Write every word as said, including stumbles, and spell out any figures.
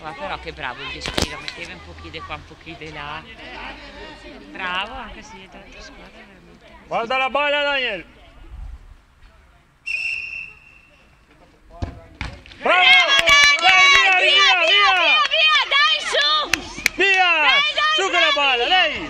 Ma però che bravo il Destino, metteva un pochino di qua, un pochino di là. Bravo, anche se è dall'altra squadra veramente. Guarda la palla, Daniel!